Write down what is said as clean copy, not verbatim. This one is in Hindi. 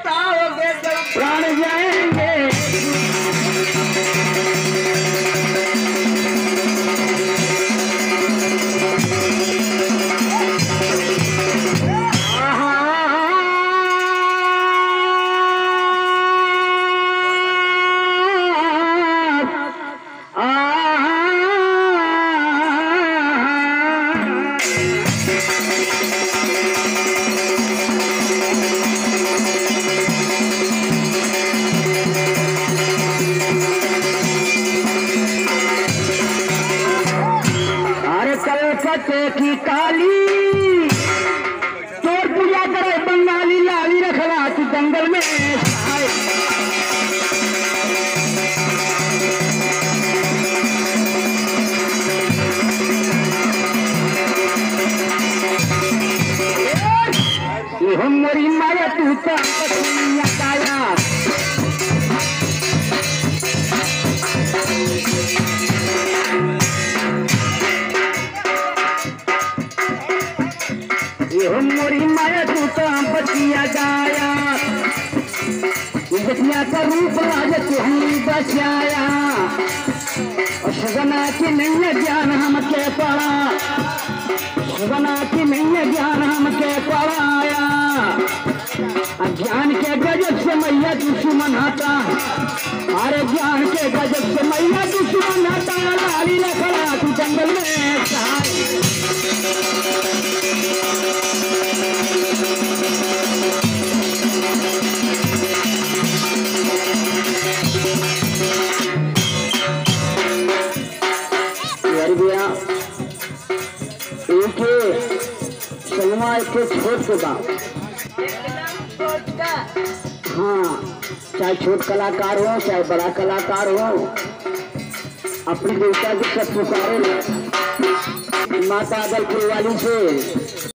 बताओगे जब प्राण जाएंगे। कलकत्ते की काली चोर पूजा करे बंगाली लाली रखला तू दंगल में ये हम मोरी माया तू तो काया मोरी माया तू तो बचिया गाया बचिया का रूप लाज तू हम बचाया और सगना की नहीं ज्ञान हमके पड़ा सगना की नहीं ज्ञान हमके पढ़ाया ज्ञान के गजब से मैया दुश्मन हटा अरे ज्ञान के गजब से मैया दुश्मन हटा लाली लखड़ा तू जंगल में सलमा एक छोट के बाप हाँ चाहे छोट कलाकार हो चाहे बड़ा कलाकार हो अपनी देवता की सब पुकारे माता अदलपुर वाली से